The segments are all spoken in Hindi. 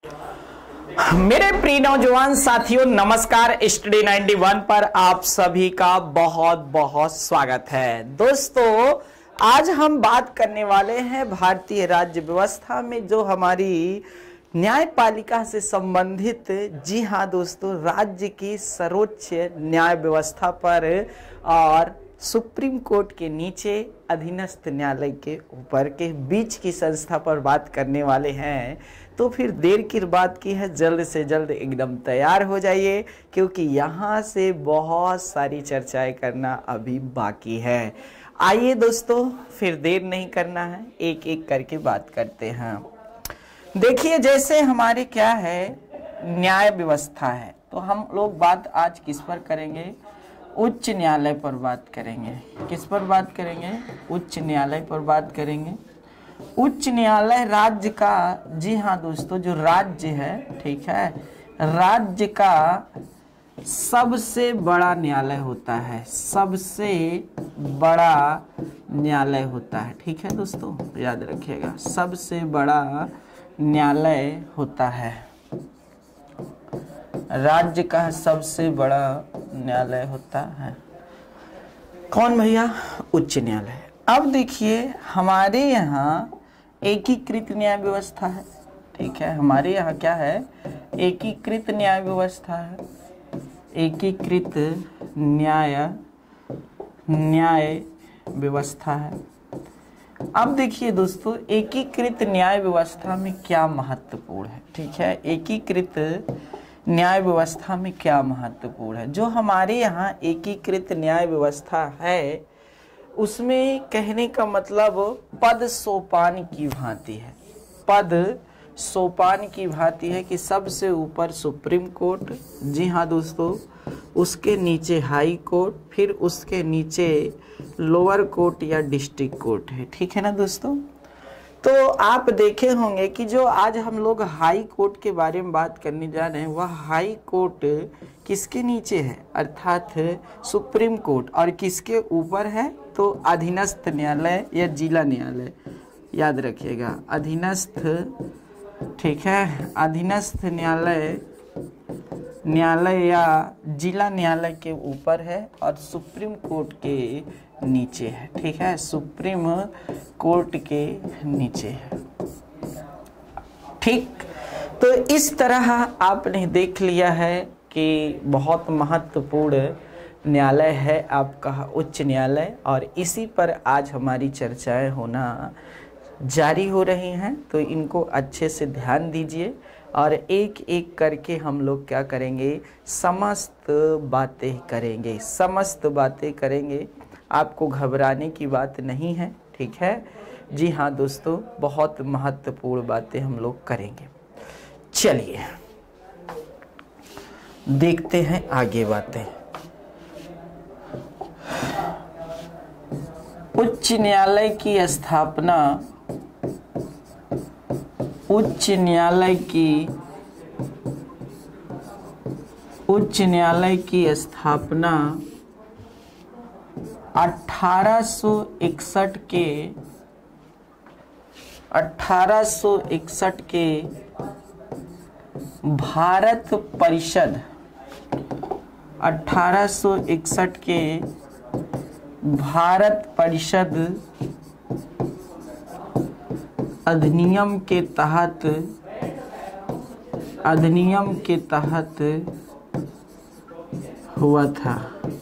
मेरे प्रिय नौजवान साथियों, नमस्कार। स्टडी 91 पर आप सभी का बहुत बहुत स्वागत है। दोस्तों, आज हम बात करने वाले हैं भारतीय राज्य व्यवस्था में जो हमारी न्यायपालिका से संबंधित, जी हाँ दोस्तों, राज्य की सर्वोच्च न्याय व्यवस्था पर और सुप्रीम कोर्ट के नीचे अधीनस्थ न्यायालय के ऊपर के बीच की संस्था पर बात करने वाले हैं। तो फिर देर की बात की है, जल्द से जल्द एकदम तैयार हो जाइए, क्योंकि यहाँ से बहुत सारी चर्चाएं करना अभी बाकी है। आइए दोस्तों, फिर देर नहीं करना है, एक एक करके बात करते हैं। देखिए, जैसे हमारे क्या है, न्याय व्यवस्था है, तो हम लोग बात आज किस पर करेंगे? उच्च न्यायालय पर बात करेंगे। किस पर बात करेंगे? उच्च न्यायालय पर बात करेंगे। उच्च न्यायालय राज्य का, जी हाँ दोस्तों, जो राज्य है, ठीक है, राज्य का सबसे बड़ा न्यायालय होता है, सबसे बड़ा न्यायालय होता है। ठीक है दोस्तों, याद रखिएगा, सबसे बड़ा न्यायालय होता है, राज्य का सबसे बड़ा न्यायालय होता है। कौन भैया? उच्च न्यायालय। अब देखिए, हमारे यहाँ एकीकृत न्याय व्यवस्था है। ठीक है, हमारे यहाँ क्या है? एकीकृत न्याय व्यवस्था है, एकीकृत न्याय व्यवस्था है। अब देखिए दोस्तों, एकीकृत न्याय व्यवस्था में क्या महत्वपूर्ण है? ठीक है, एकीकृत न्याय व्यवस्था में क्या महत्वपूर्ण है? जो हमारे यहाँ एकीकृत न्याय व्यवस्था है, उसमें कहने का मतलब पद सोपान की भांति है, पद सोपान की भांति है कि सबसे ऊपर सुप्रीम कोर्ट, जी हाँ दोस्तों, उसके नीचे हाई कोर्ट, फिर उसके नीचे लोअर कोर्ट या डिस्ट्रिक्ट कोर्ट है। ठीक है ना दोस्तों? तो आप देखे होंगे कि जो आज हम लोग हाई कोर्ट के बारे में बात करने जा रहे हैं, वह हाई कोर्ट किसके नीचे है? अर्थात सुप्रीम कोर्ट। और किसके ऊपर है? तो अधीनस्थ न्यायालय या जिला न्यायालय, याद रखिएगा, अधीनस्थ, ठीक है, अधीनस्थ न्यायालय या जिला न्यायालय के ऊपर है और सुप्रीम कोर्ट के नीचे है। ठीक है, सुप्रीम कोर्ट के नीचे है। ठीक, तो इस तरह आपने देख लिया है कि बहुत महत्वपूर्ण न्यायालय है आपका उच्च न्यायालय, और इसी पर आज हमारी चर्चाएं होना जारी हो रही हैं। तो इनको अच्छे से ध्यान दीजिए और एक एक करके हम लोग क्या करेंगे? समस्त बातें करेंगे, समस्त बातें करेंगे। आपको घबराने की बात नहीं है, ठीक है? जी हाँ दोस्तों, बहुत महत्वपूर्ण बातें हम लोग करेंगे। चलिए देखते हैं आगे बातें। उच्च न्यायालय की स्थापना, उच्च न्यायालय की स्थापना 1861 के भारत परिषद, 1861 के भारत परिषद अधिनियम के तहत हुआ था।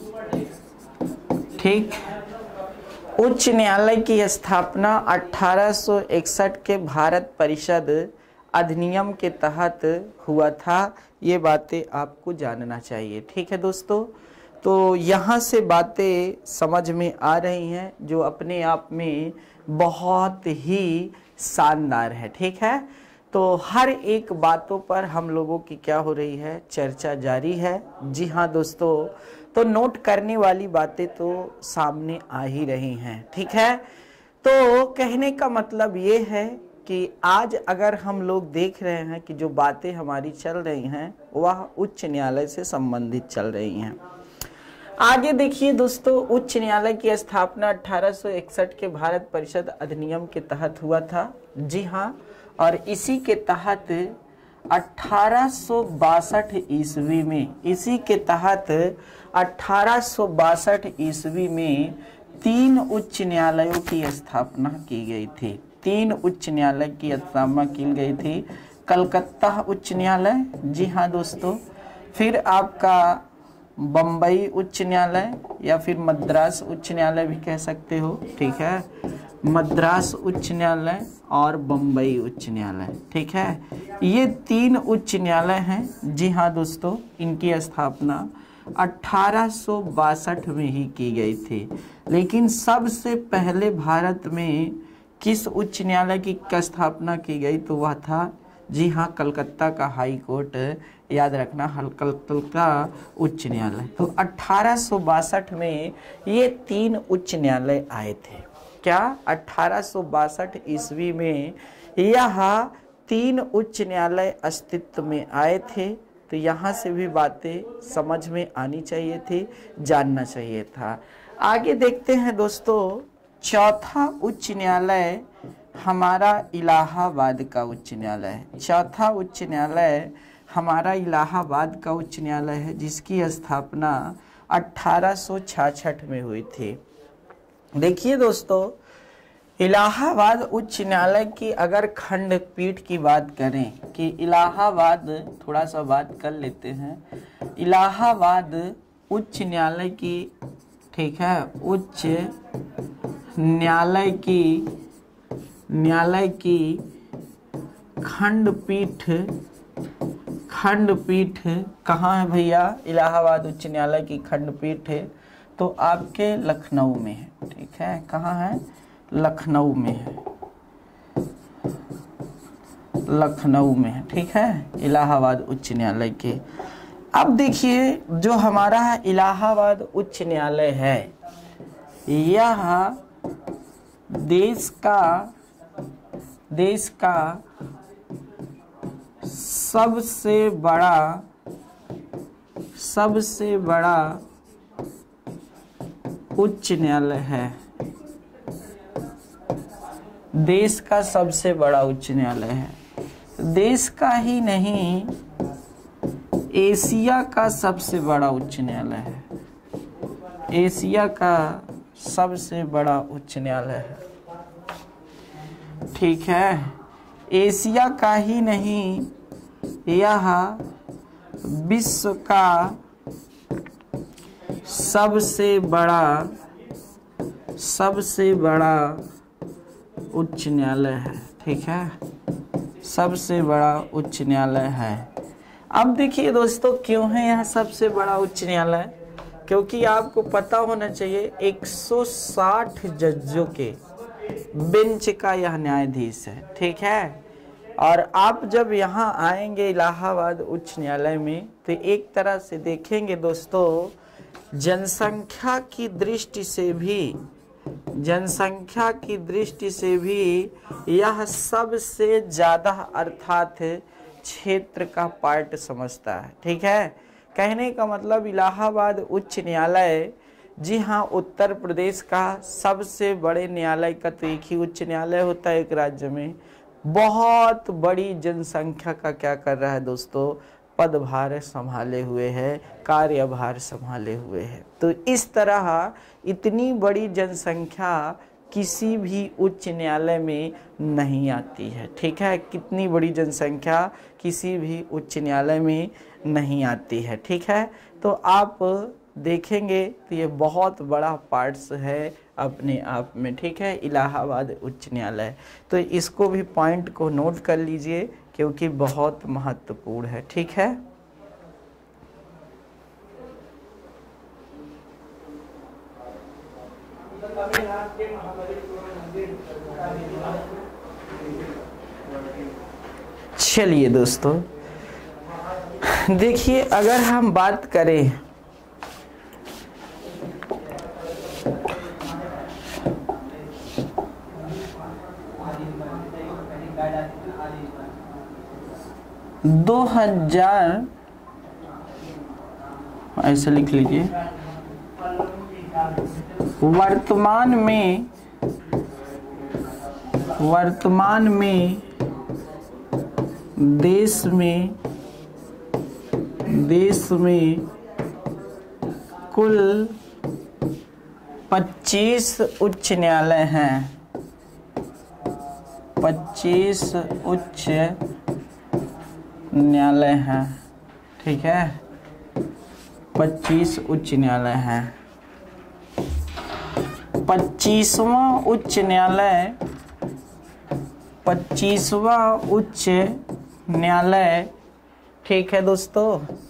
ठीक, उच्च न्यायालय की स्थापना 1861 के भारत परिषद अधिनियम के तहत हुआ था। ये बातें आपको जानना चाहिए। ठीक है दोस्तों, तो यहाँ से बातें समझ में आ रही हैं, जो अपने आप में बहुत ही शानदार है। ठीक है, तो हर एक बातों पर हम लोगों की क्या हो रही है? चर्चा जारी है। जी हाँ दोस्तों, तो नोट करने वाली बातें तो सामने आ ही रही हैं। ठीक है, तो कहने का मतलब ये है कि आज अगर हम लोग देख रहे हैं कि जो बातें हमारी चल रही हैं वह उच्च न्यायालय से संबंधित चल रही हैं। आगे देखिए दोस्तों, उच्च न्यायालय की स्थापना 1861 के भारत परिषद अधिनियम के तहत हुआ था। जी हाँ, और इसी के तहत 1862 ईस्वी में, इसी के तहत 1862 ईस्वी में 3 उच्च न्यायालयों की स्थापना की गई थी। 3 उच्च न्यायालय की स्थापना की गई थी। कलकत्ता उच्च न्यायालय, जी हाँ दोस्तों, फिर आपका बम्बई उच्च न्यायालय या फिर मद्रास उच्च न्यायालय भी कह सकते हो, ठीक है, मद्रास उच्च न्यायालय और बम्बई उच्च न्यायालय, ठीक है। ये 3 उच्च न्यायालय हैं, जी हाँ दोस्तों, इनकी स्थापना 1862 में ही की गई थी। लेकिन सबसे पहले भारत में किस उच्च न्यायालय की स्थापना की गई, तो वह था, जी हाँ, कलकत्ता का हाई कोर्ट, याद रखना, कलकत्ता उच्च न्यायालय। तो 1862 में ये 3 उच्च न्यायालय आए थे। क्या 1862 ईस्वी में यह 3 उच्च न्यायालय अस्तित्व में आए थे। तो यहाँ से भी बातें समझ में आनी चाहिए थी, जानना चाहिए था। आगे देखते हैं दोस्तों, चौथा उच्च न्यायालय हमारा इलाहाबाद का उच्च न्यायालय है। चौथा उच्च न्यायालय हमारा इलाहाबाद का उच्च न्यायालय है, जिसकी स्थापना 1866 में हुई थी। देखिए दोस्तों, इलाहाबाद उच्च न्यायालय की अगर खंडपीठ की बात करें कि इलाहाबाद, थोड़ा सा बात कर लेते हैं इलाहाबाद उच्च न्यायालय की, ठीक है, उच्च न्यायालय की खंडपीठ कहाँ है भैया? इलाहाबाद उच्च न्यायालय की खंडपीठ है तो आपके लखनऊ में है, ठीक है। कहाँ है? लखनऊ में है, लखनऊ में है, ठीक है, इलाहाबाद उच्च न्यायालय के। अब देखिए, जो हमारा इलाहाबाद उच्च न्यायालय है, यह देश का सबसे बड़ा उच्च न्यायालय है। देश का सबसे बड़ा उच्च न्यायालय है। देश का ही नहीं, एशिया का सबसे बड़ा उच्च न्यायालय है। एशिया का सबसे बड़ा उच्च न्यायालय है, ठीक है। एशिया का ही नहीं, यह विश्व का सबसे बड़ा उच्च न्यायालय है, ठीक है, सबसे बड़ा उच्च न्यायालय है। अब देखिए दोस्तों, क्यों है यह सबसे बड़ा उच्च न्यायालय? क्योंकि आपको पता होना चाहिए 160 जजों के बेंच का यह न्यायाधीश है, ठीक है। और आप जब यहाँ आएंगे इलाहाबाद उच्च न्यायालय में, तो एक तरह से देखेंगे दोस्तों, जनसंख्या की दृष्टि से भी यह सबसे ज़्यादा अर्थात क्षेत्र का पार्ट समझता है, ठीक है। कहने का मतलब इलाहाबाद उच्च न्यायालय, जी हाँ, उत्तर प्रदेश का सबसे बड़े न्यायालय का तो एक ही उच्च न्यायालय होता है एक राज्य में। बहुत बड़ी जनसंख्या का क्या कर रहा है दोस्तों? पदभार संभाले हुए है, कार्यभार संभाले हुए है। तो इस तरह इतनी बड़ी जनसंख्या किसी भी उच्च न्यायालय में नहीं आती है, ठीक है। कितनी बड़ी जनसंख्या किसी भी उच्च न्यायालय में नहीं आती है, ठीक है। तो आप देखेंगे तो ये बहुत बड़ा पार्ट्स है अपने आप में, ठीक है, इलाहाबाद उच्च न्यायालय। तो इसको भी पॉइंट को नोट कर लीजिए क्योंकि बहुत महत्वपूर्ण है, ठीक है। चलिए दोस्तों, देखिए, अगर हम बात करें ऐसे लिख लीजिए, वर्तमान में देश में कुल 25 उच्च न्यायालय हैं। 25 उच्च न्यायालय हैं, ठीक है। 25 उच्च न्यायालय हैं। 25वां उच्च न्यायालय 25वां उच्च न्यायालय, ठीक है दोस्तों,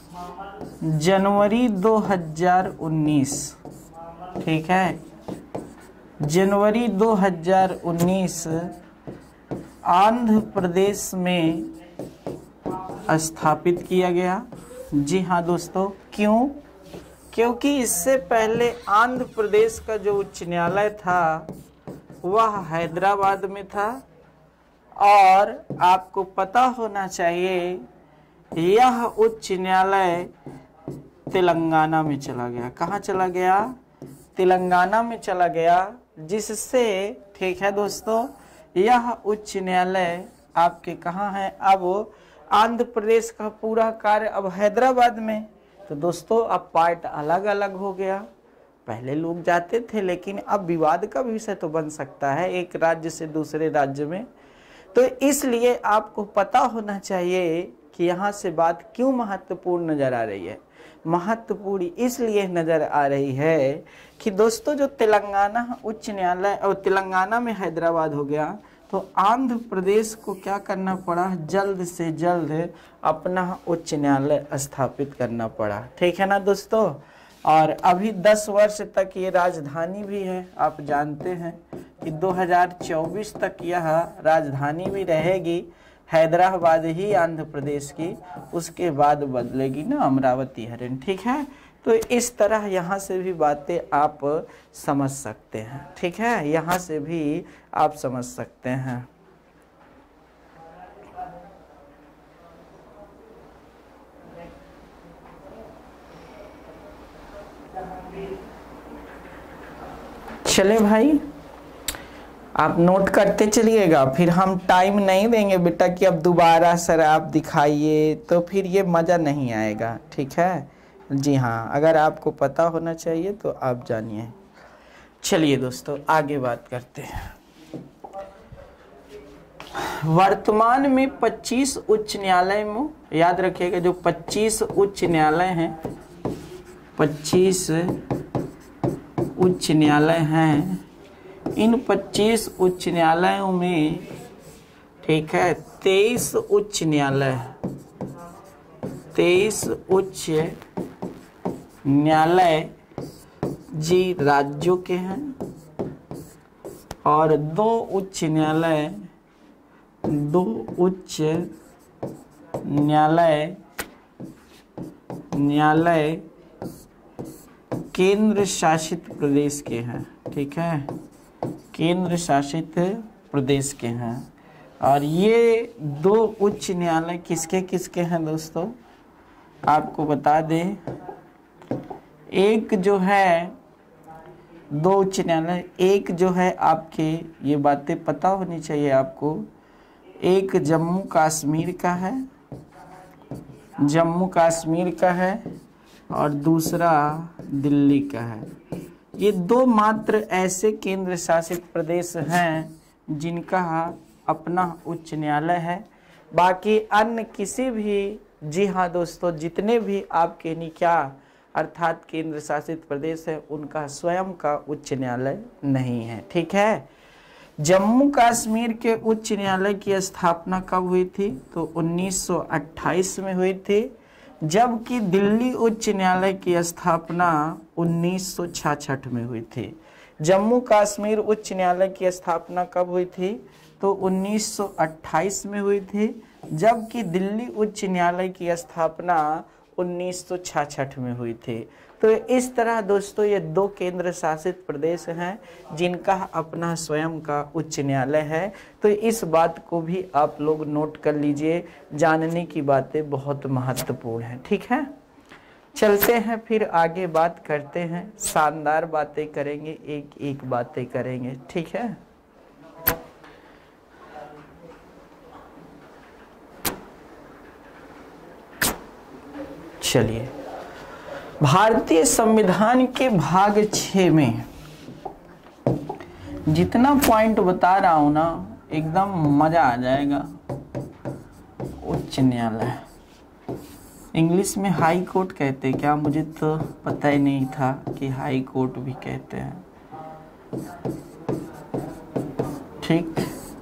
जनवरी 2019, ठीक है, जनवरी 2019 आंध्र प्रदेश में स्थापित किया गया। जी हाँ दोस्तों, क्यों? क्योंकि इससे पहले आंध्र प्रदेश का जो उच्च न्यायालय था वह हैदराबाद में था, और आपको पता होना चाहिए यह उच्च न्यायालय तेलंगाना में चला गया। कहाँ चला गया? तेलंगाना में चला गया, जिससे, ठीक है दोस्तों, यह उच्च न्यायालय आपके कहाँ है? अब आंध्र प्रदेश का पूरा कार्य अब हैदराबाद में। तो दोस्तों अब पार्ट अलग अलग हो गया। पहले लोग जाते थे, लेकिन अब विवाद का विषय तो बन सकता है एक राज्य से दूसरे राज्य में। तो इसलिए आपको पता होना चाहिए कि यहाँ से बात क्यों महत्वपूर्ण नजर आ रही है। महत्वपूर्ण इसलिए नजर आ रही है कि दोस्तों जो तेलंगाना उच्च न्यायालय और तेलंगाना में हैदराबाद हो गया, तो आंध्र प्रदेश को क्या करना पड़ा? जल्द से जल्द अपना उच्च न्यायालय स्थापित करना पड़ा, ठीक है ना दोस्तों। और अभी 10 वर्ष तक ये राजधानी भी है। आप जानते हैं कि 2024 तक यह राजधानी भी रहेगी हैदराबाद ही आंध्र प्रदेश की, उसके बाद बदलेगी ना अमरावती हरियाणा, ठीक है। तो इस तरह यहाँ से भी बातें आप समझ सकते हैं, ठीक है, यहाँ से भी आप समझ सकते हैं। चले भाई, आप नोट करते चलिएगा, फिर हम टाइम नहीं देंगे बेटा कि अब दोबारा सर आप दिखाइए, तो फिर ये मज़ा नहीं आएगा, ठीक है। जी हाँ, अगर आपको पता होना चाहिए तो आप जानिए। चलिए दोस्तों आगे बात करते हैं। वर्तमान में 25 उच्च न्यायालय में, याद रखिएगा, जो 25 उच्च न्यायालय हैं, 25 उच्च न्यायालय हैं, इन 25 उच्च न्यायालयों में, ठीक है, 23 उच्च न्यायालय, 23 उच्च न्यायालय जी राज्यों के हैं, और 2 उच्च न्यायालय केंद्र शासित प्रदेश के हैं, ठीक है, केंद्र शासित प्रदेश के हैं। और ये 2 उच्च न्यायालय किसके किसके हैं दोस्तों? आपको बता दें, एक जो है 2 उच्च न्यायालय, एक जो है आपके, ये बातें पता होनी चाहिए आपको, एक जम्मू कश्मीर का है, जम्मू कश्मीर का है, और दूसरा दिल्ली का है। ये 2 मात्र ऐसे केंद्र शासित प्रदेश हैं जिनका अपना उच्च न्यायालय है। बाकी अन्य किसी भी, जी हाँ दोस्तों, जितने भी आपके क्या अर्थात केंद्र शासित प्रदेश है, उनका स्वयं का उच्च न्यायालय नहीं है, ठीक है। जम्मू कश्मीर के उच्च न्यायालय की स्थापना कब हुई थी? तो 1928 में हुई थी, जबकि दिल्ली उच्च न्यायालय की स्थापना 1966 में हुई थी। जम्मू कश्मीर उच्च न्यायालय की स्थापना कब हुई थी? तो 1928 में हुई थी, जबकि दिल्ली उच्च न्यायालय की स्थापना 1966 में हुई थी। तो इस तरह दोस्तों ये 2 केंद्र शासित प्रदेश हैं जिनका अपना स्वयं का उच्च न्यायालय है। तो इस बात को भी आप लोग नोट कर लीजिए, जानने की बातें बहुत महत्वपूर्ण हैं, ठीक है। चलते हैं फिर आगे बात करते हैं, शानदार बातें करेंगे, एक एक बातें करेंगे, ठीक है। चलिए, भारतीय संविधान के भाग 6 में जितना पॉइंट बता रहा हूं ना, एकदम मजा आ जाएगा। उच्च न्यायालय, इंग्लिश में हाई कोर्ट कहते हैं क्या? मुझे तो पता ही नहीं था कि हाई कोर्ट भी कहते हैं। ठीक,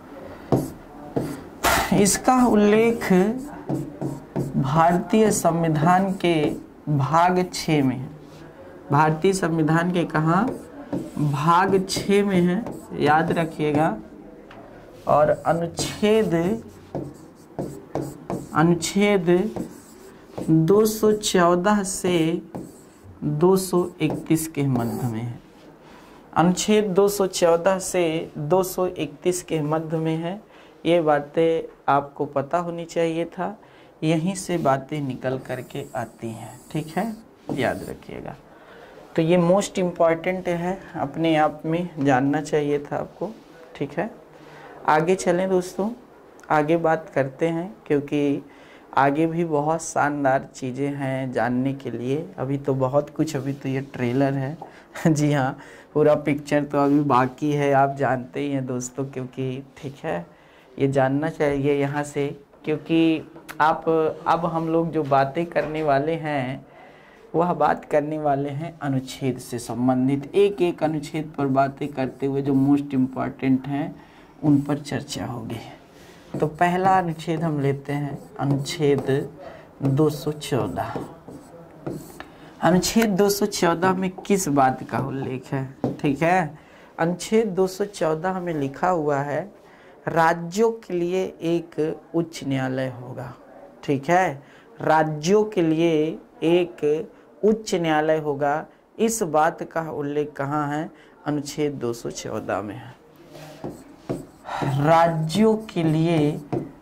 इसका उल्लेख भारतीय संविधान के भाग 6 में है। भारतीय संविधान के कहाँ? भाग 6 में है, याद रखिएगा। और अनुच्छेद 214 से 231 के मध्य में है। अनुच्छेद 214 से 231 के मध्य में है। ये बातें आपको पता होनी चाहिए था, यहीं से बातें निकल करके आती हैं। ठीक है, याद रखिएगा। तो ये मोस्ट इम्पॉर्टेंट है, अपने आप में जानना चाहिए था आपको। ठीक है, आगे चलें दोस्तों, आगे बात करते हैं, क्योंकि आगे भी बहुत शानदार चीज़ें हैं जानने के लिए। अभी तो बहुत कुछ, अभी तो ये ट्रेलर है जी हाँ, पूरा पिक्चर तो अभी बाकी है, आप जानते ही हैं दोस्तों। क्योंकि ठीक है, ये जानना चाहिए यहाँ से, क्योंकि अब हम लोग जो बातें करने वाले हैं वह बात करने वाले हैं अनुच्छेद से संबंधित। एक एक अनुच्छेद पर बातें करते हुए जो मोस्ट इम्पॉर्टेंट हैं उन पर चर्चा होगी। तो पहला अनुच्छेद हम लेते हैं, अनुच्छेद 214। अनुच्छेद 214 में किस बात का उल्लेख है? ठीक है, अनुच्छेद 214 में लिखा हुआ है राज्यों के लिए एक उच्च न्यायालय होगा। ठीक है, राज्यों के लिए एक उच्च न्यायालय होगा। इस बात का उल्लेख कहाँ है? अनुच्छेद 214 में है। राज्यों के लिए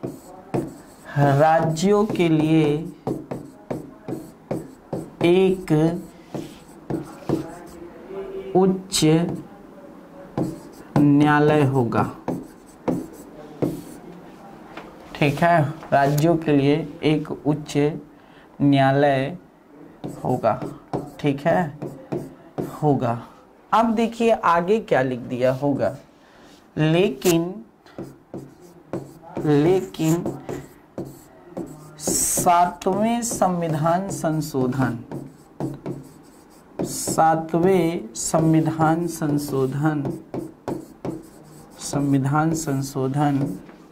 एक उच्च न्यायालय होगा। ठीक है, राज्यों के लिए एक उच्च न्यायालय होगा। ठीक है, होगा। अब देखिए आगे क्या लिख दिया, होगा। लेकिन सातवें संविधान संशोधन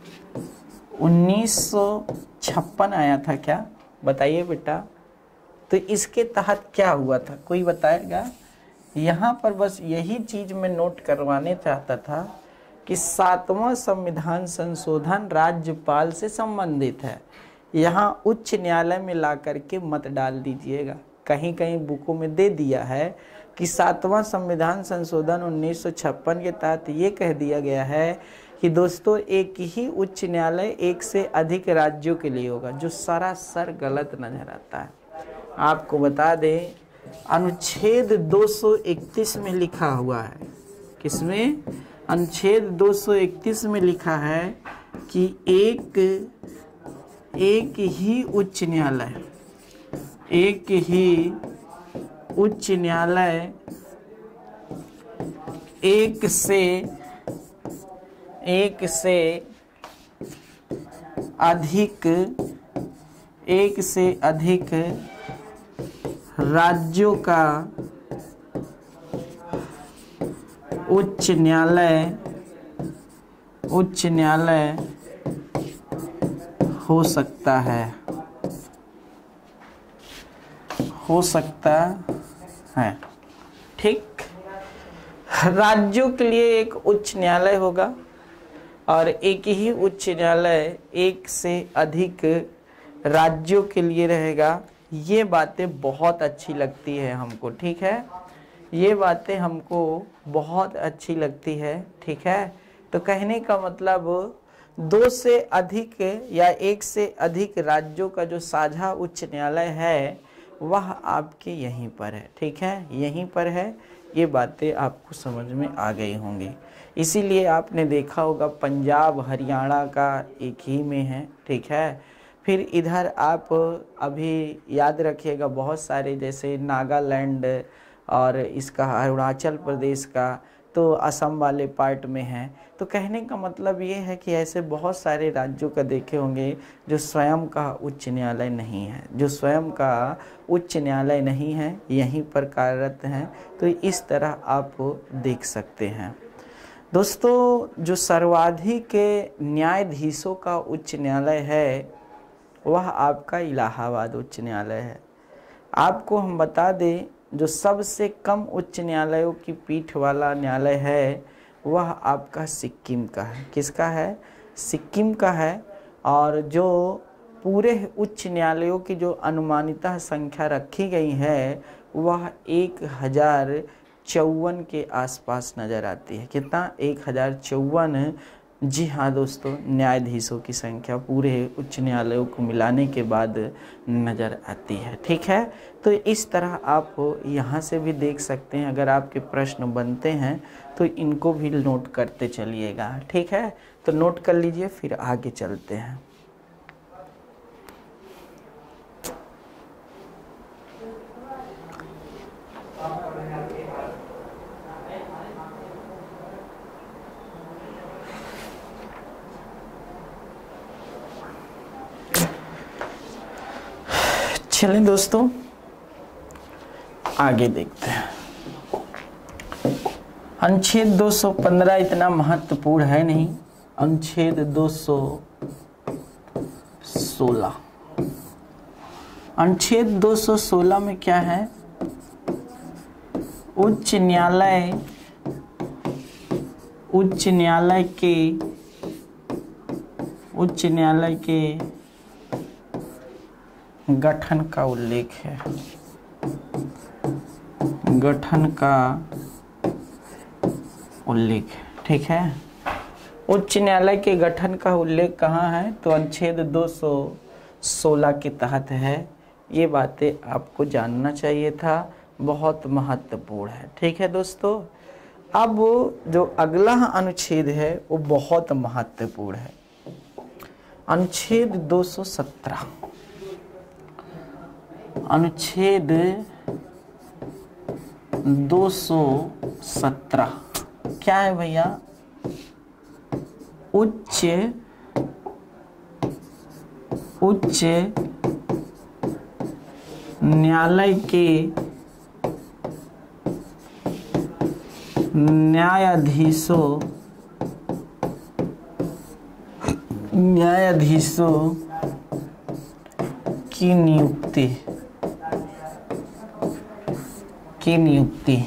1956 आया था क्या? बताइए बेटा। तो इसके तहत क्या हुआ था, कोई बताएगा? यहाँ पर बस यही चीज मैं नोट करवाने चाहता था कि 7वां संविधान संशोधन राज्यपाल से संबंधित है। यहाँ उच्च न्यायालय में ला करके मत डाल दीजिएगा। कहीं कहीं बुकों में दे दिया है कि 7वां संविधान संशोधन 1956 के तहत ये कह दिया गया है कि दोस्तों एक ही उच्च न्यायालय एक से अधिक राज्यों के लिए होगा, जो सरासर गलत नजर आता है। आपको बता दें, अनुच्छेद 231 में लिखा हुआ है, किसमें? अनुच्छेद 231 में लिखा है कि एक ही उच्च न्यायालय एक से अधिक राज्यों का उच्च न्यायालय हो सकता है। ठीक, राज्यों के लिए एक उच्च न्यायालय होगा और एक ही उच्च न्यायालय एक से अधिक राज्यों के लिए रहेगा। ये बातें बहुत अच्छी लगती है हमको। ठीक है, ये बातें हमको बहुत अच्छी लगती है। ठीक है, तो कहने का मतलब 2 से अधिक या 1 से अधिक राज्यों का जो साझा उच्च न्यायालय है वह आपके यहीं पर है। ठीक है, यहीं पर है। ये बातें आपको समझ में आ गई होंगी। इसीलिए आपने देखा होगा पंजाब हरियाणा का एक ही में है। ठीक है, फिर इधर आप अभी याद रखिएगा बहुत सारे जैसे नागालैंड और इसका अरुणाचल प्रदेश का, तो असम वाले पार्ट में है। तो कहने का मतलब ये है कि ऐसे बहुत सारे राज्यों का देखे होंगे जो स्वयं का उच्च न्यायालय नहीं है, जो स्वयं का उच्च न्यायालय नहीं है, यहीं पर कार्यरत हैं। तो इस तरह आप देख सकते हैं दोस्तों। जो सर्वाधिक न्यायाधीशों का उच्च न्यायालय है वह आपका इलाहाबाद उच्च न्यायालय है। आपको हम बता दें जो सबसे कम उच्च न्यायालयों की पीठ वाला न्यायालय है वह आपका सिक्किम का है। किसका है? सिक्किम का है। और जो पूरे उच्च न्यायालयों की जो अनुमानित संख्या रखी गई है वह 1054 के आसपास नज़र आती है। कितना? 1054। जी हाँ दोस्तों, न्यायाधीशों की संख्या पूरे उच्च न्यायालयों को मिलाने के बाद नज़र आती है। ठीक है, तो इस तरह आप यहाँ से भी देख सकते हैं। अगर आपके प्रश्न बनते हैं तो इनको भी नोट करते चलिएगा। ठीक है, तो नोट कर लीजिए, फिर आगे चलते हैं। चलें दोस्तों आगे देखते हैं। अनुच्छेद 215 इतना महत्वपूर्ण है नहीं। अनुच्छेद 216, अनुच्छेद 216 में क्या है? उच्च न्यायालय के गठन का उल्लेख है। गठन का उल्लेख, ठीक है। उच्च न्यायालय के गठन का उल्लेख कहाँ है? तो अनुच्छेद 216 के तहत है। ये बातें आपको जानना चाहिए था, बहुत महत्वपूर्ण है। ठीक है दोस्तों, अब जो अगला अनुच्छेद है वो बहुत महत्वपूर्ण है। अनुच्छेद 217, अनुच्छेद 217 क्या है भैया? उच्च न्यायालय के न्यायाधीशों की नियुक्ति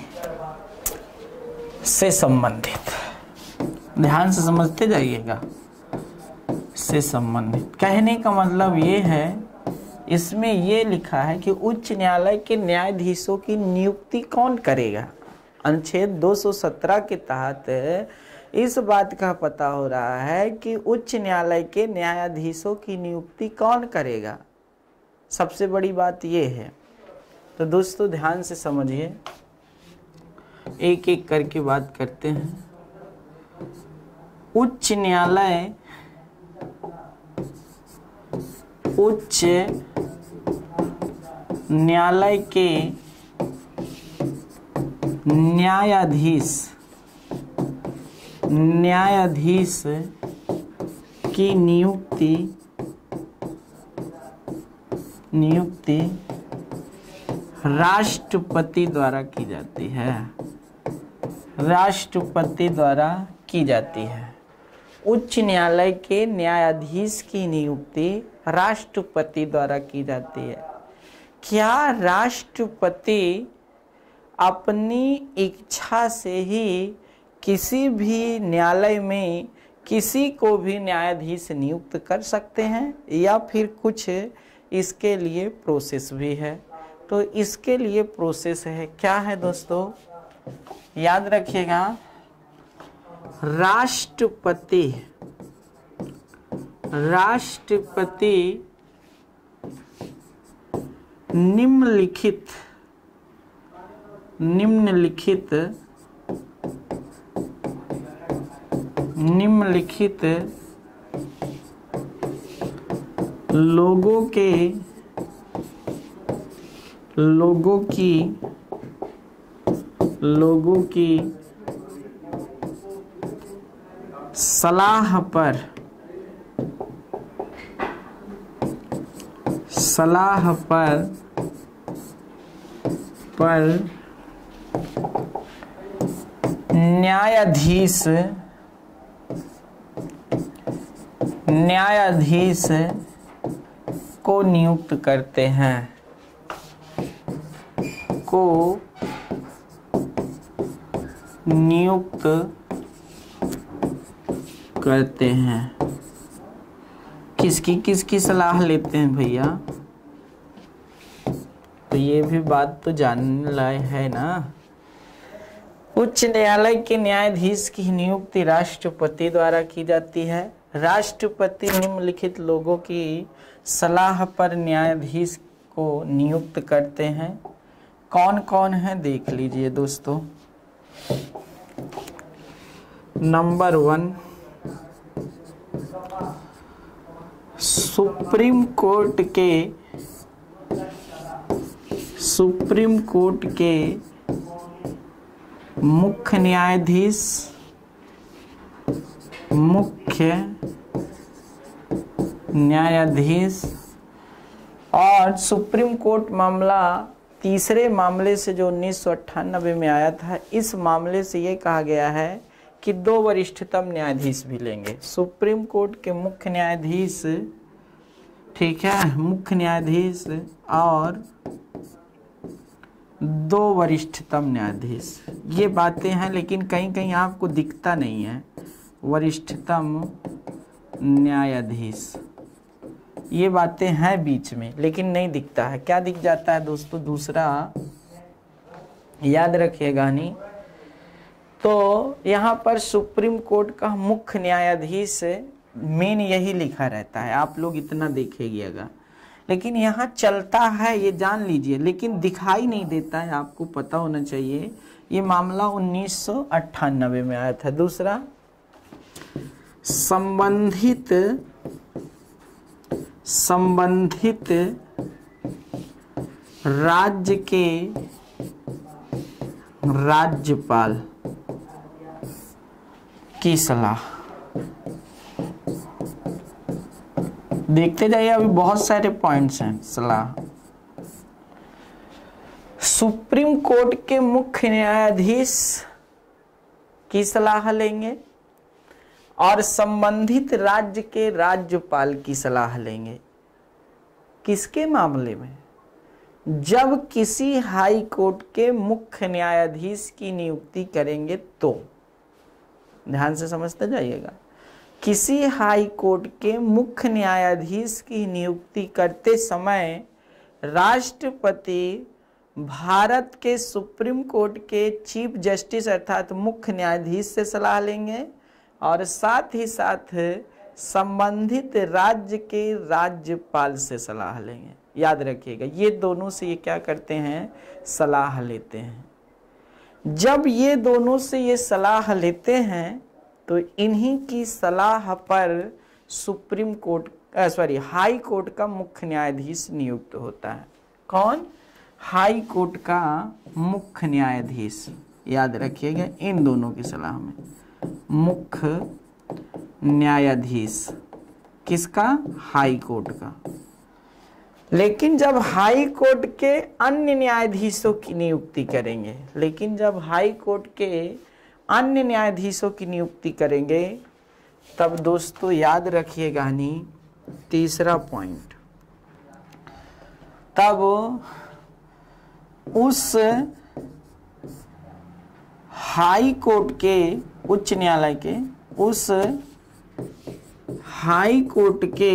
से संबंधित, ध्यान से समझते जाइएगा, से संबंधित। कहने का मतलब ये है, इसमें ये लिखा है कि उच्च न्यायालय के न्यायाधीशों की नियुक्ति कौन करेगा। अनुच्छेद 217 के तहत इस बात का पता हो रहा है कि उच्च न्यायालय के न्यायाधीशों की नियुक्ति कौन करेगा। सबसे बड़ी बात ये है। तो दोस्तों ध्यान से समझिए, एक एक करके बात करते हैं। उच्च न्यायालय के न्यायाधीश की नियुक्ति राष्ट्रपति द्वारा की जाती है। राष्ट्रपति द्वारा की जाती है। उच्च न्यायालय के न्यायाधीश की नियुक्ति राष्ट्रपति द्वारा की जाती है। क्या राष्ट्रपति अपनी इच्छा से ही किसी भी न्यायालय में किसी को भी न्यायाधीश नियुक्त कर सकते हैं, या फिर कुछ इसके लिए प्रोसेस भी है? तो इसके लिए प्रोसेस है, क्या है दोस्तों? याद रखिएगा, राष्ट्रपति निम्नलिखित लोगों की सलाह पर न्यायाधीश को नियुक्त करते हैं। किसकी सलाह लेते हैं भैया? तो ये भी बात तो जानने लायक है ना। उच्च न्यायालय के न्यायाधीश की नियुक्ति राष्ट्रपति द्वारा की जाती है। राष्ट्रपति निम्नलिखित लोगों की सलाह पर न्यायाधीश को नियुक्त करते हैं। कौन कौन है देख लीजिए दोस्तों। नंबर 1, सुप्रीम कोर्ट के मुख्य न्यायाधीश और सुप्रीम कोर्ट मामला तीसरे मामले से जो 1998 में आया था, इस मामले से ये कहा गया है कि 2 वरिष्ठतम न्यायाधीश भी लेंगे। सुप्रीम कोर्ट के मुख्य न्यायाधीश, ठीक है, मुख्य न्यायाधीश और 2 वरिष्ठतम न्यायाधीश, ये बातें हैं। लेकिन कहीं कहीं आपको दिखता नहीं है वरिष्ठतम न्यायाधीश, ये बातें हैं बीच में लेकिन नहीं दिखता है। क्या दिख जाता है दोस्तों? दूसरा याद रखिएगा नहीं तो यहाँ पर सुप्रीम कोर्ट का मुख्य न्यायाधीश मेन यही लिखा रहता है, आप लोग इतना देखिएगा। लेकिन यहाँ चलता है, ये जान लीजिए, लेकिन दिखाई नहीं देता है, आपको पता होना चाहिए। ये मामला 1998 में आया था। दूसरा, संबंधित राज्य के राज्यपाल की सलाह। देखते जाइए, अभी बहुत सारे पॉइंट्स हैं। सलाह, सुप्रीम कोर्ट के मुख्य न्यायाधीश की सलाह लेंगे और संबंधित राज्य के राज्यपाल की सलाह लेंगे। किसके मामले में? जब किसी हाई कोर्ट के मुख्य न्यायाधीश की नियुक्ति करेंगे तो, ध्यान से समझते जाइएगा। किसी हाई कोर्ट के मुख्य न्यायाधीश की नियुक्ति करते समय राष्ट्रपति भारत के सुप्रीम कोर्ट के चीफ जस्टिस अर्थात मुख्य न्यायाधीश से सलाह लेंगे और साथ ही साथ संबंधित राज्य के राज्यपाल से सलाह लेंगे। याद रखिएगा, ये दोनों से ये क्या करते हैं? सलाह लेते हैं। जब ये दोनों से ये सलाह लेते हैं तो इन्हीं की सलाह पर सुप्रीम कोर्ट हाई कोर्ट का मुख्य न्यायाधीश नियुक्त होता है। कौन? हाई कोर्ट का मुख्य न्यायाधीश। याद रखिएगा, इन दोनों की सलाह में मुख्य न्यायाधीश किसका? हाई कोर्ट का। लेकिन जब हाई कोर्ट के अन्य न्यायाधीशों की नियुक्ति करेंगे, तब दोस्तों याद रखिएगा नहीं, तीसरा पॉइंट, तब उस हाई कोर्ट के, उच्च न्यायालय के, उस हाई कोर्ट के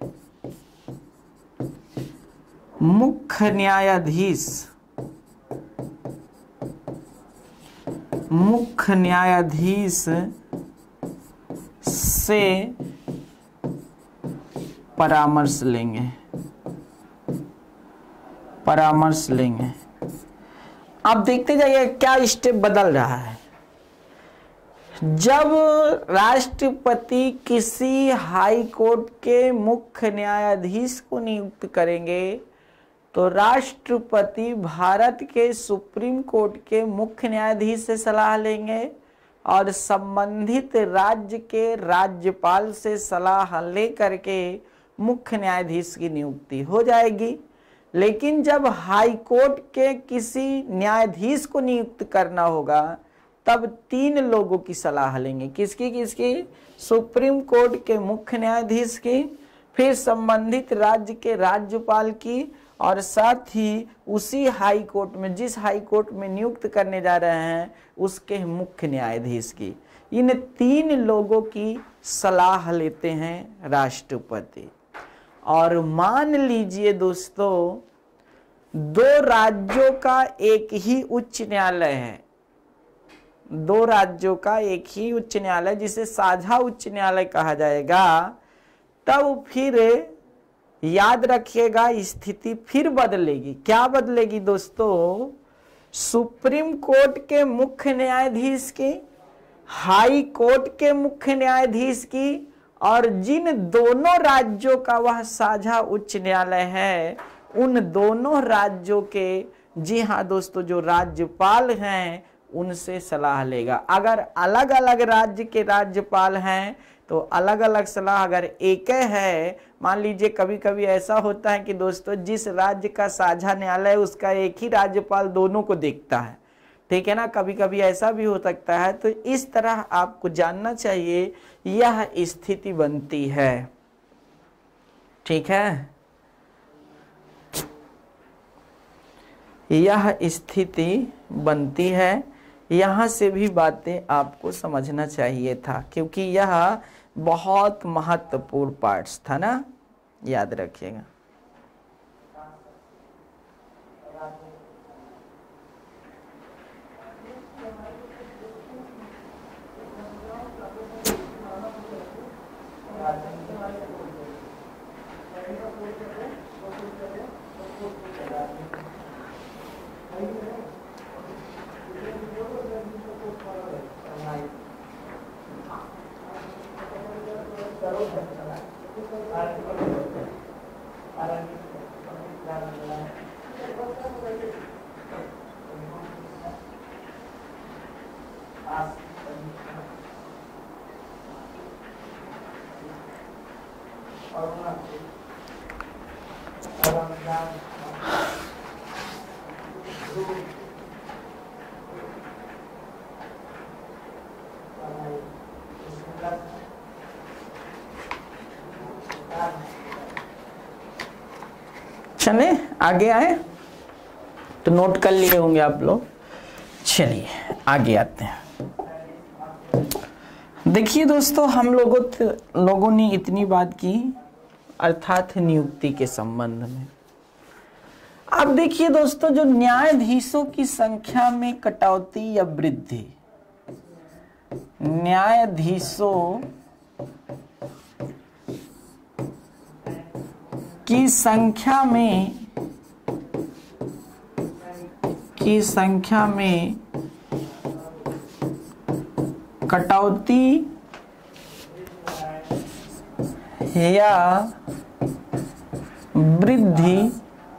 मुख्य न्यायाधीश से परामर्श लेंगे। अब देखते जाइए क्या स्टेप बदल रहा है। जब राष्ट्रपति किसी हाई कोर्ट के मुख्य न्यायाधीश को नियुक्त करेंगे तो राष्ट्रपति भारत के सुप्रीम कोर्ट के मुख्य न्यायाधीश से सलाह लेंगे और संबंधित राज्य के राज्यपाल से सलाह लेकर के मुख्य न्यायाधीश की नियुक्ति हो जाएगी। लेकिन जब हाई कोर्ट के किसी न्यायाधीश को नियुक्त करना होगा तब 3 लोगों की सलाह लेंगे। किसकी किसकी? सुप्रीम कोर्ट के मुख्य न्यायाधीश की, फिर संबंधित राज्य के राज्यपाल की, और साथ ही उसी हाई कोर्ट में, जिस हाई कोर्ट में नियुक्त करने जा रहे हैं उसके मुख्य न्यायाधीश की। इन 3 लोगों की सलाह लेते हैं राष्ट्रपति। और मान लीजिए दोस्तों 2 राज्यों का एक ही उच्च न्यायालय है, 2 राज्यों का एक ही उच्च न्यायालय जिसे साझा उच्च न्यायालय कहा जाएगा, तब फिर याद रखिएगा स्थिति फिर बदलेगी। क्या बदलेगी दोस्तों? सुप्रीम कोर्ट के मुख्य न्यायाधीश की, हाई कोर्ट के मुख्य न्यायाधीश की, और जिन दोनों राज्यों का वह साझा उच्च न्यायालय है उन दोनों राज्यों के, जी हाँ दोस्तों, जो राज्यपाल हैं उनसे सलाह लेगा। अगर अलग अलग राज्य के राज्यपाल हैं तो अलग अलग सलाह, अगर एक है, मान लीजिए कभी कभी ऐसा होता है कि दोस्तों जिस राज्य का साझा न्यायालय है उसका एक ही राज्यपाल दोनों को देखता है, ठीक है ना, कभी कभी ऐसा भी हो सकता है। तो इस तरह आपको जानना चाहिए यह स्थिति बनती है, ठीक है, यह स्थिति बनती है। यहाँ से भी बातें आपको समझना चाहिए था क्योंकि यह बहुत महत्वपूर्ण पार्ट्स था ना, याद रखिएगा। चले आगे आए तो नोट कर लिए होंगे आप लोग। चलिए आगे आते हैं। देखिए दोस्तों, हम लोगों ने इतनी बात की अर्थात नियुक्ति के संबंध में। अब देखिए दोस्तों, जो न्यायाधीशों की संख्या में कटौती या वृद्धि, न्यायाधीशों की संख्या में कटौती या वृद्धि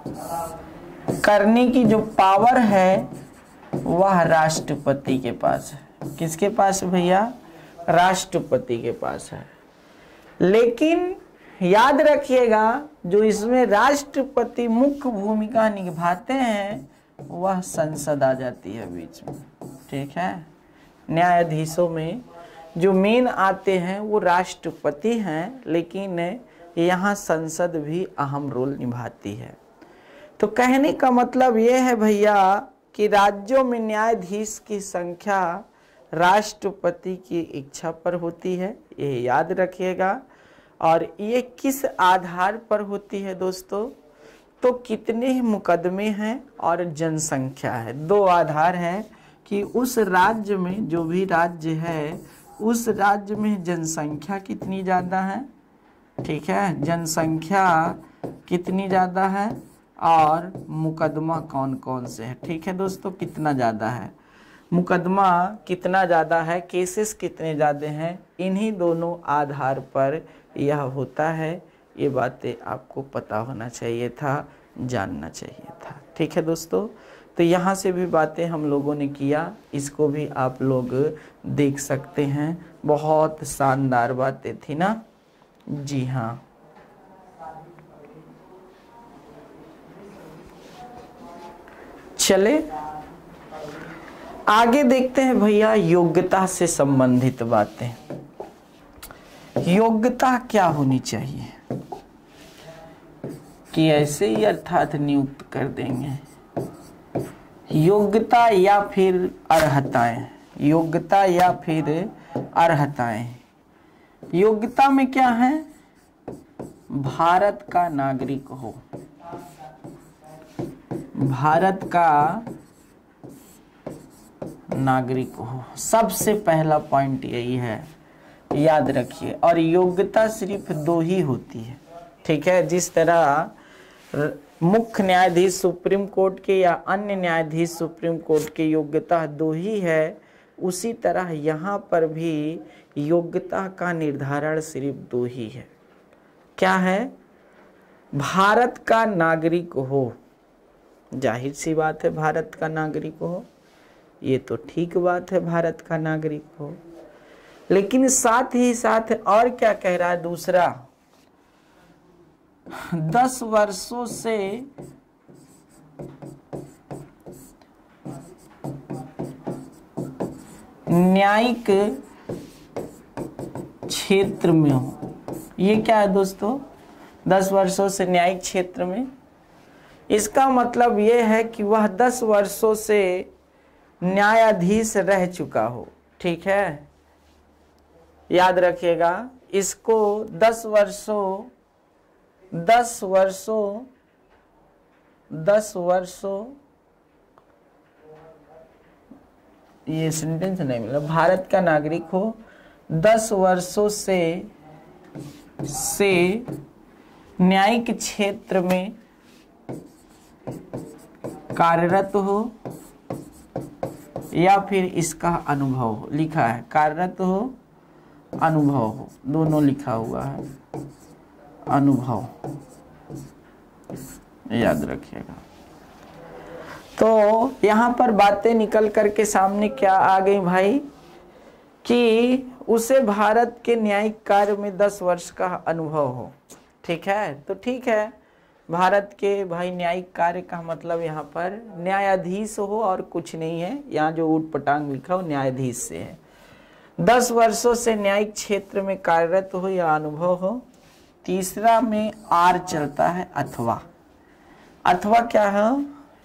करने की जो पावर है वह राष्ट्रपति के पास है। किसके पास है भैया? राष्ट्रपति के पास है। लेकिन याद रखिएगा, जो इसमें राष्ट्रपति मुख्य भूमिका निभाते हैं वह संसद आ जाती है बीच में, ठीक है। न्यायाधीशों में जो मेन आते हैं वो राष्ट्रपति हैं, लेकिन यहाँ संसद भी अहम रोल निभाती है। तो कहने का मतलब ये है भैया कि राज्यों में न्यायाधीश की संख्या राष्ट्रपति की इच्छा पर होती है, ये याद रखिएगा। और ये किस आधार पर होती है दोस्तों? तो कितने मुकदमे हैं और जनसंख्या है। 2 आधार है कि उस राज्य में, जो भी राज्य है उस राज्य में जनसंख्या कितनी ज़्यादा है, ठीक है, जनसंख्या कितनी ज़्यादा है और मुकदमा कौन कौन से है, ठीक है दोस्तों, कितना ज़्यादा है। मुकदमा कितना ज़्यादा है, केसेस कितने ज़्यादा हैं, इन्हीं दोनों आधार पर यह होता है। ये बातें आपको पता होना चाहिए था, जानना चाहिए था। ठीक है दोस्तों, तो यहाँ से भी बातें हम लोगों ने किया, इसको भी आप लोग देख सकते हैं। बहुत शानदार बातें थी ना। जी हाँ, चले आगे देखते हैं भैया योग्यता से संबंधित बातें। योग्यता क्या होनी चाहिए कि ऐसे ही अर्थात नियुक्त कर देंगे। योग्यता या फिर अर्हताएं, योग्यता या फिर अर्हताएं। योग्यता में क्या है, भारत का नागरिक हो, भारत का नागरिक हो, सबसे पहला पॉइंट यही है, याद रखिए। और योग्यता सिर्फ दो ही होती है, ठीक है। जिस तरह मुख्य न्यायाधीश सुप्रीम कोर्ट के या अन्य न्यायाधीश सुप्रीम कोर्ट के योग्यता दो ही है, उसी तरह यहाँ पर भी योग्यता का निर्धारण सिर्फ दो ही है। क्या है, भारत का नागरिक हो। जाहिर सी बात है भारत का नागरिक हो, ये तो ठीक बात है, भारत का नागरिक हो। लेकिन साथ ही साथ और क्या कह रहा है दूसरा, 10 वर्षों से न्यायिक क्षेत्र में हो। ये क्या है दोस्तों, 10 वर्षों से न्यायिक क्षेत्र में, इसका मतलब ये है कि वह 10 वर्षों से न्यायाधीश रह चुका हो। ठीक है, याद रखिएगा इसको। 10 वर्षों ये सेंटेंस नहीं मिला। भारत का नागरिक हो, 10 वर्षों से न्यायिक क्षेत्र में कार्यरत हो या फिर इसका अनुभव हो। लिखा है कार्यरत हो, अनुभव हो, दोनों लिखा हुआ है, अनुभव, याद रखिएगा। तो यहाँ पर बातें निकल करके सामने क्या आ गई भाई, कि उसे भारत के न्यायिक कार्य में 10 वर्ष का अनुभव हो। ठीक है, तो ठीक है, भारत के भाई न्यायिक कार्य का मतलब यहाँ पर न्यायाधीश हो और कुछ नहीं है। यहाँ जो ऊट पटांग लिखा हो न्यायाधीश से है। 10 वर्षों से न्यायिक क्षेत्र में कार्यरत हो या अनुभव हो। तीसरा में आर चलता है, अथवा। अथवा क्या है,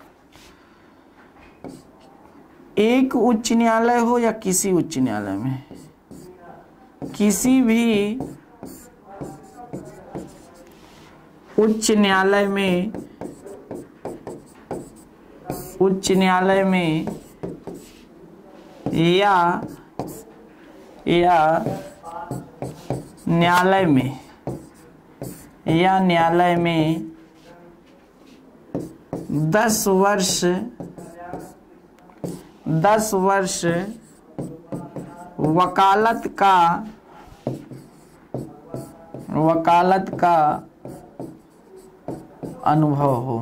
एक उच्च न्यायालय हो या किसी उच्च न्यायालय में, किसी भी उच्च न्यायालय में या न्यायालय में 10 वर्ष वकालत का अनुभव हो।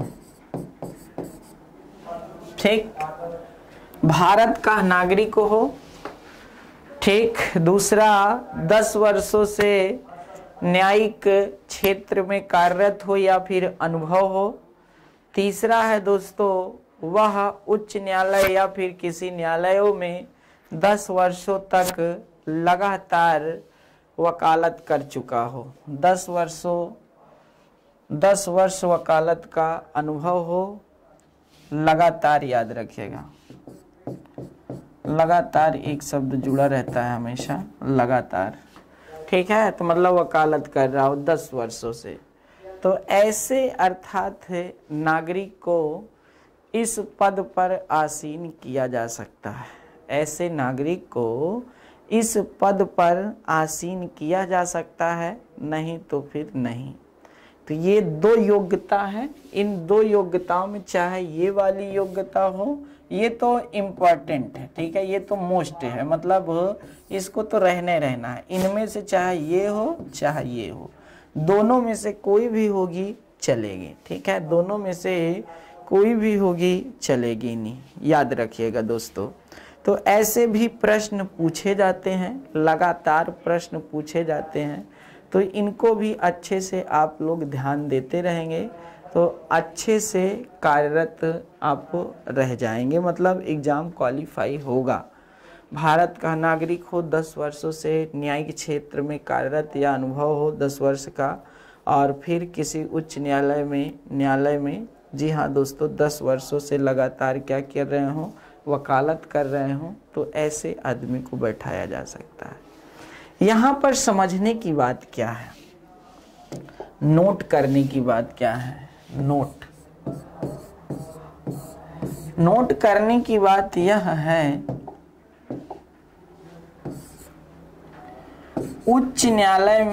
ठीक, भारत का नागरिक हो। ठीक, दूसरा 10 वर्षों से न्यायिक क्षेत्र में कार्यरत हो या फिर अनुभव हो। तीसरा है दोस्तों, वह उच्च न्यायालय या फिर किसी न्यायालयों में 10 वर्षों तक लगातार वकालत कर चुका हो। 10 वर्ष वकालत का अनुभव हो। लगातार याद रखिएगा, लगातार एक शब्द जुड़ा रहता है हमेशा, लगातार। ठीक है, तो मतलब वकालत कर रहा हो 10 वर्षों से। तो ऐसे अर्थात नागरिक को इस पद पर आसीन किया जा सकता है। ऐसे नागरिक को इस पद पर आसीन किया जा सकता है, नहीं तो फिर नहीं। तो ये 2 योग्यता है। इन 2 योग्यताओं में चाहे ये वाली योग्यता हो, ये तो इम्पोर्टेंट है, ठीक है, ये तो मोस्ट है, मतलब इसको तो रहना है। इनमें से चाहे ये हो चाहे ये हो, दोनों में से कोई भी होगी चलेगी, ठीक है, दोनों में से कोई भी होगी चलेगी नहीं, याद रखिएगा दोस्तों। तो ऐसे भी प्रश्न पूछे जाते हैं, लगातार प्रश्न पूछे जाते हैं, तो इनको भी अच्छे से आप लोग ध्यान देते रहेंगे तो अच्छे से कार्यरत आप रह जाएंगे, मतलब एग्ज़ाम क्वालिफाई होगा। भारत का नागरिक हो, 10 वर्षों से न्यायिक क्षेत्र में कार्यरत या अनुभव हो 10 वर्ष का, और फिर किसी उच्च न्यायालय में जी हाँ दोस्तों 10 वर्षों से लगातार क्या कर रहे हो, वकालत कर रहे हो, तो ऐसे आदमी को बैठाया जा सकता है। यहाँ पर समझने की बात क्या है, नोट करने की बात क्या है, नोट करने की बात यह है, उच्च न्यायालय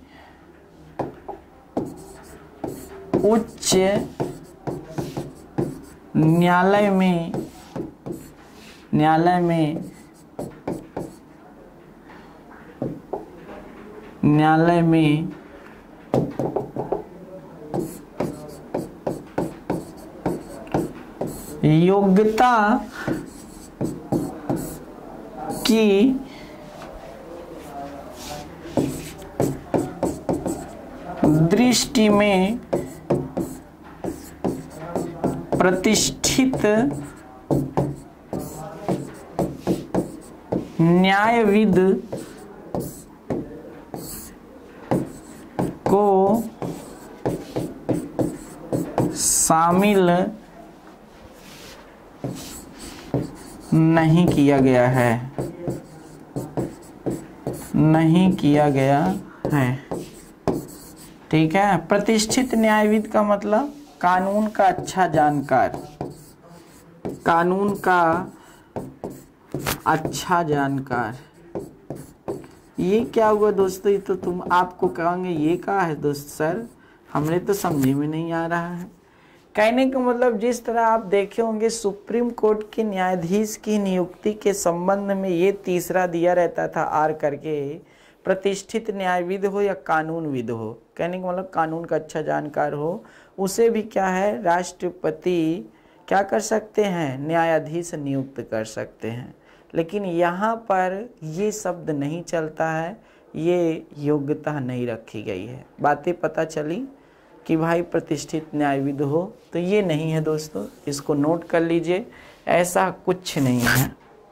में योग्यता की दृष्टि में प्रतिष्ठित न्यायविद को शामिल नहीं किया गया है, ठीक है। प्रतिष्ठित न्यायविद का मतलब कानून का अच्छा जानकार, कानून का अच्छा जानकार। ये क्या हुआ दोस्तों, ये तो तुम आपको कहेंगे ये क्या है दोस्त सर, हमने तो समझे में नहीं आ रहा है। कहने का मतलब जिस तरह आप देखे होंगे सुप्रीम कोर्ट के न्यायाधीश की नियुक्ति के संबंध में ये तीसरा दिया रहता था आर करके, प्रतिष्ठित न्यायविद हो या कानूनविद हो, कहने का मतलब कानून का अच्छा जानकार हो, उसे भी क्या है राष्ट्रपति क्या कर सकते हैं, न्यायाधीश नियुक्त कर सकते हैं। लेकिन यहाँ पर ये शब्द नहीं चलता है, ये योग्यता नहीं रखी गई है। बातें पता चली कि भाई प्रतिष्ठित न्यायविद हो, तो ये नहीं है दोस्तों, इसको नोट कर लीजिए, ऐसा कुछ नहीं है।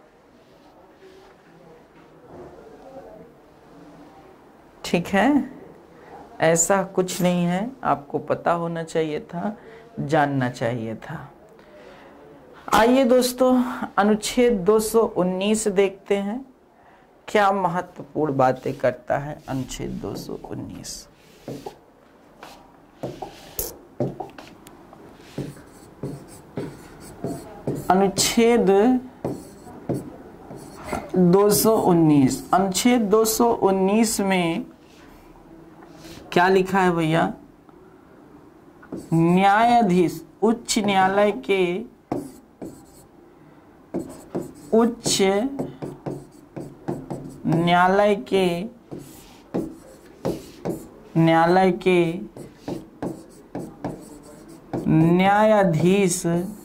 ठीक है, ऐसा कुछ नहीं है, आपको पता होना चाहिए था, जानना चाहिए था। आइए दोस्तों अनुच्छेद 219 देखते हैं, क्या महत्वपूर्ण बातें करता है अनुच्छेद 219। अनुच्छेद 219 में क्या लिखा है भैया, न्यायाधीश उच्च न्यायालय के न्यायाधीश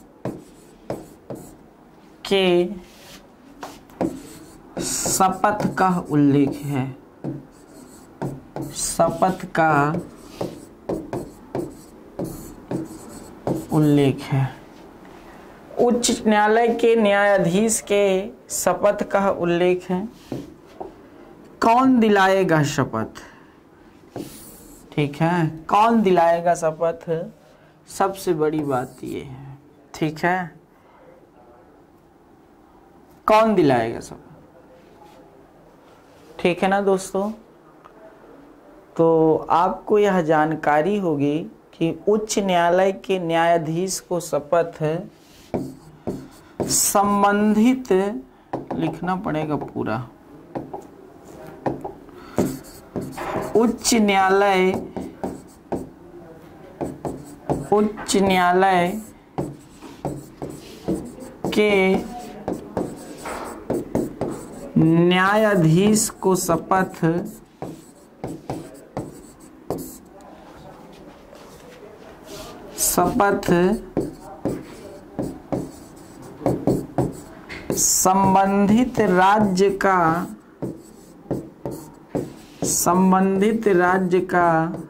के शपथ का उल्लेख है, शपथ का उल्लेख है। उच्च न्यायालय के न्यायाधीश के शपथ का उल्लेख है। कौन दिलाएगा शपथ, ठीक है, कौन दिलाएगा शपथ, सबसे बड़ी बात ये है, ठीक है, कौन दिलाएगा शपथ, ठीक है ना दोस्तों। तो आपको यह जानकारी होगी कि उच्च न्यायालय के न्यायाधीश को शपथ संबंधित, लिखना पड़ेगा पूरा, उच्च न्यायालय उच्च न्यायालय के न्यायाधीश को शपथ संबंधित राज्य का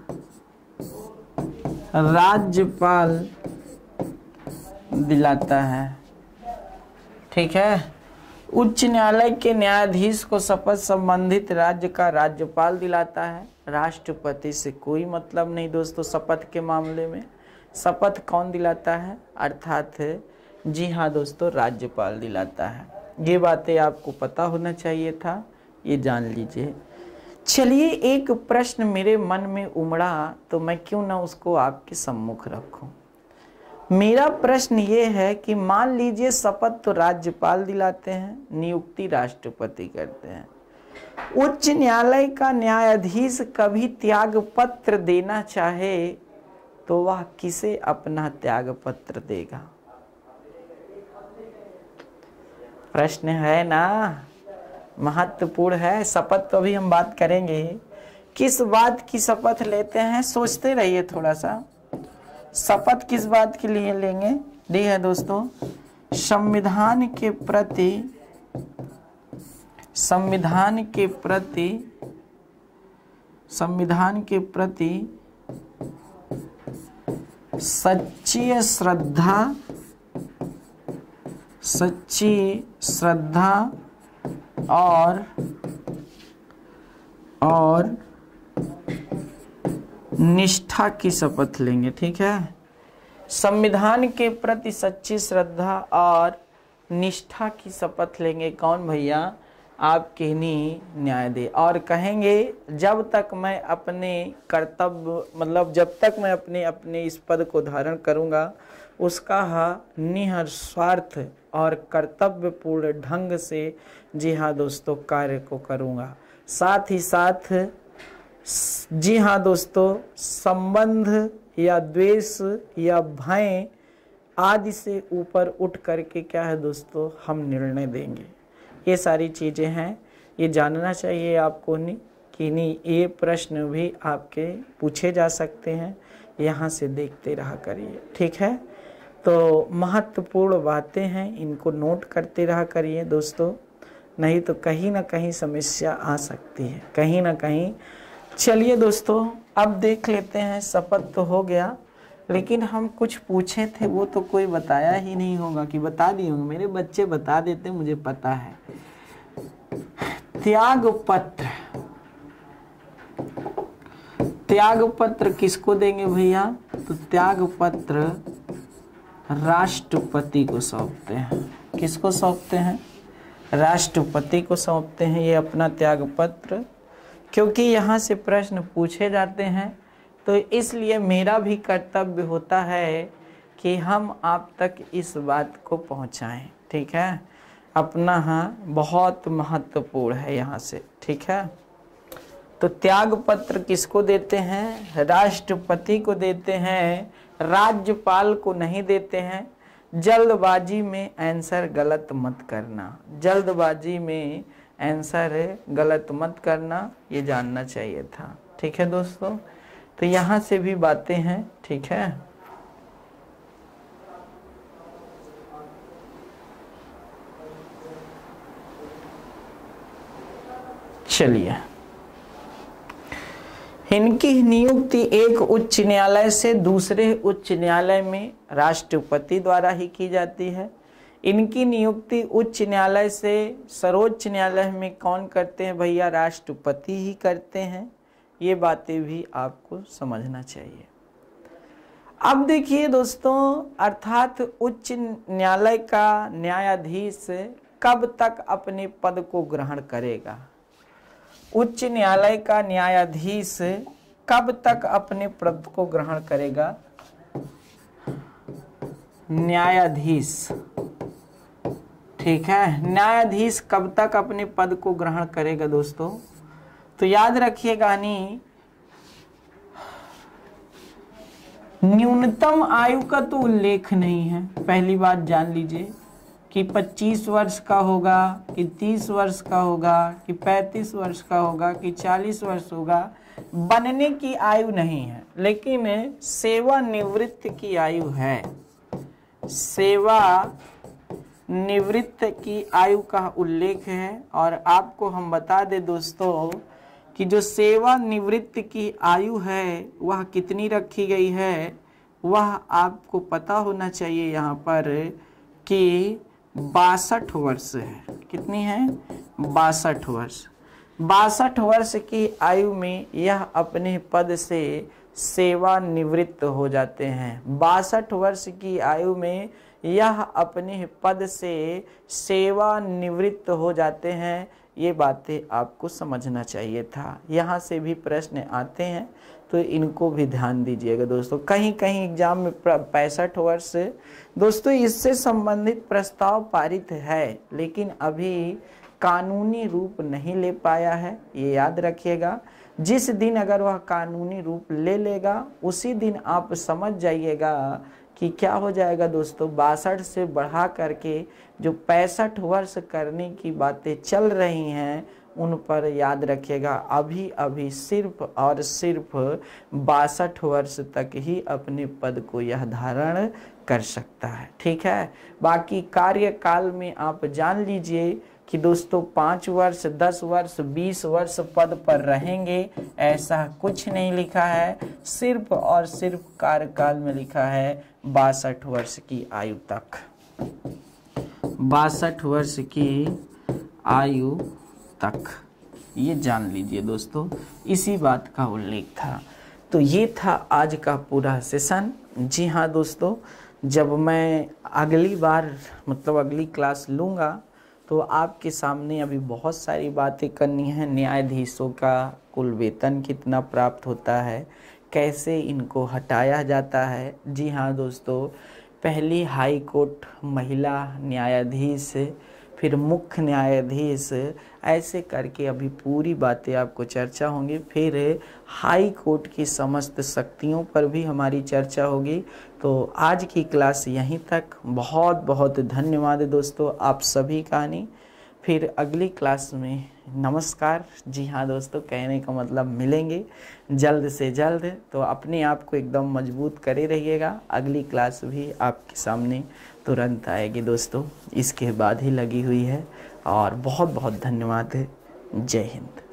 राज्यपाल दिलाता है। ठीक है, उच्च न्यायालय के न्यायाधीश को शपथ संबंधित राज्य का राज्यपाल दिलाता है। राष्ट्रपति से कोई मतलब नहीं दोस्तों। शपथ के मामले में शपथ कौन दिलाता है? अर्थात जी हाँ दोस्तों, राज्यपाल दिलाता है। ये बातें आपको पता होना चाहिए था, ये जान लीजिए। चलिए, एक प्रश्न मेरे मन में उमड़ा तो मैं क्यों ना उसको आपके सम्मुख रखूं। मेरा प्रश्न ये है कि मान लीजिए शपथ तो राज्यपाल दिलाते हैं, नियुक्ति राष्ट्रपति करते हैं। उच्च न्यायालय का न्यायाधीश कभी त्याग पत्र देना चाहे तो वह किसे अपना त्याग पत्र देगा? प्रश्न है ना, महत्वपूर्ण है। शपथ तो अभी हम बात करेंगे। किस बात की शपथ लेते हैं, सोचते रहिए थोड़ा सा। शपथ किस बात के लिए लेंगे? डी है दोस्तों, संविधान के प्रति सच्ची श्रद्धा और निष्ठा की शपथ लेंगे। ठीक है, संविधान के प्रति सच्ची श्रद्धा और निष्ठा की शपथ लेंगे। कौन भैया? आपके ही न्यायाधीश। और कहेंगे जब तक मैं अपने कर्तव्य जब तक मैं अपने इस पद को धारण करूंगा उसका निस्वार्थ और कर्तव्यपूर्ण ढंग से जी हाँ दोस्तों कार्य को करूंगा। साथ ही साथ जी हाँ दोस्तों, संबंध या द्वेष या भय आदि से ऊपर उठ करके क्या है दोस्तों, हम निर्णय देंगे। ये सारी चीज़ें हैं, ये जानना चाहिए आपको कि नहीं। ये प्रश्न भी आपके पूछे जा सकते हैं, यहाँ से देखते रहा करिए। ठीक है, तो महत्वपूर्ण बातें हैं, इनको नोट करते रहा करिए दोस्तों, नहीं तो कहीं ना कहीं समस्या आ सकती है, कहीं ना कहीं। चलिए दोस्तों, अब देख लेते हैं। शपथ तो हो गया, लेकिन हम कुछ पूछे थे वो तो कोई बताया ही नहीं होगा कि बता दिए होंगे। मेरे बच्चे बता देते, मुझे पता है। त्याग पत्र किसको देंगे भैया? तो त्याग पत्र राष्ट्रपति को सौंपते हैं। किसको सौंपते हैं? राष्ट्रपति को सौंपते हैं ये अपना त्याग पत्र। क्योंकि यहाँ से प्रश्न पूछे जाते हैं तो इसलिए मेरा भी कर्तव्य होता है कि हम आप तक इस बात को पहुँचाएं। ठीक है, अपना बहुत महत्वपूर्ण है यहाँ से। ठीक है, तो त्याग पत्र किसको देते हैं? राष्ट्रपति को देते हैं, राज्यपाल को नहीं देते हैं। जल्दबाजी में आंसर गलत मत करना, जल्दबाजी में आंसर गलत मत करना, ये जानना चाहिए था। ठीक है दोस्तों, तो यहाँ से भी बातें हैं। ठीक है, चलिए, इनकी नियुक्ति एक उच्च न्यायालय से दूसरे उच्च न्यायालय में राष्ट्रपति द्वारा ही की जाती है। इनकी नियुक्ति उच्च न्यायालय से सर्वोच्च न्यायालय में कौन करते हैं भैया? राष्ट्रपति ही करते हैं। ये बातें भी आपको समझना चाहिए। अब देखिए दोस्तों, अर्थात उच्च न्यायालय का न्यायाधीश कब तक अपने पद को ग्रहण करेगा? उच्च न्यायालय का न्यायाधीश कब तक अपने पद को ग्रहण करेगा? न्यायाधीश, ठीक है, न्यायाधीश कब तक अपने पद को ग्रहण करेगा दोस्तों? तो याद रखिएगा न्यूनतम आयु का तो उल्लेख नहीं है। पहली बात जान लीजिए कि 25 वर्ष का होगा कि 30 वर्ष का होगा कि 35 वर्ष का होगा कि 40 वर्ष होगा, बनने की आयु नहीं है, लेकिन सेवानिवृत्त की आयु है। सेवा निवृत्त की आयु का उल्लेख है। और आपको हम बता दें दोस्तों कि जो सेवा निवृत्त की आयु है वह कितनी रखी गई है, वह आपको पता होना चाहिए यहाँ पर कि 62 वर्ष है। कितनी है? 62 वर्ष। 62 वर्ष की आयु में यह अपने पद से सेवानिवृत्त हो जाते हैं। 62 वर्ष की आयु में यह अपने पद से सेवानिवृत्त हो जाते हैं। ये बातें आपको समझना चाहिए था। यहाँ से भी प्रश्न आते हैं तो इनको भी ध्यान दीजिएगा दोस्तों। कहीं कहीं एग्जाम में 65 वर्ष दोस्तों इससे संबंधित प्रस्ताव पारित है, लेकिन अभी कानूनी रूप नहीं ले पाया है। ये याद रखिएगा। जिस दिन अगर वह कानूनी रूप ले लेगा उसी दिन आप समझ जाइएगा कि क्या हो जाएगा दोस्तों। 62 से बढ़ा करके जो 65 वर्ष करने की बातें चल रही हैं उन पर याद रखिएगा, अभी अभी सिर्फ और सिर्फ 62 वर्ष तक ही अपने पद को यह धारण कर सकता है। ठीक है। बाकी कार्यकाल में आप जान लीजिए कि दोस्तों 5 वर्ष, 10 वर्ष, 20 वर्ष पद पर रहेंगे, ऐसा कुछ नहीं लिखा है। सिर्फ और सिर्फ कार्यकाल में लिखा है 62 वर्ष की आयु तक। 62 वर्ष की आयु तक, ये जान लीजिए दोस्तों। इसी बात का उल्लेख था। तो ये था आज का पूरा सेशन। जी हाँ दोस्तों, जब मैं अगली बार मतलब अगली क्लास लूँगा तो आपके सामने अभी बहुत सारी बातें करनी है। न्यायाधीशों का कुल वेतन कितना प्राप्त होता है, कैसे इनको हटाया जाता है। जी हाँ दोस्तों, पहली हाई कोर्ट महिला न्यायाधीश, फिर मुख्य न्यायाधीश, ऐसे करके अभी पूरी बातें आपको चर्चा होंगी। फिर हाई कोर्ट की समस्त शक्तियों पर भी हमारी चर्चा होगी। तो आज की क्लास यहीं तक। बहुत बहुत धन्यवाद दोस्तों आप सभी का। फिर अगली क्लास में नमस्कार। जी हाँ दोस्तों, कहने का मतलब मिलेंगे जल्द से जल्द। तो अपने आप को एकदम मजबूत करे रहिएगा। अगली क्लास भी आपके सामने तुरंत आएगी दोस्तों, इसके बाद ही लगी हुई है। और बहुत बहुत धन्यवाद। जय हिंद।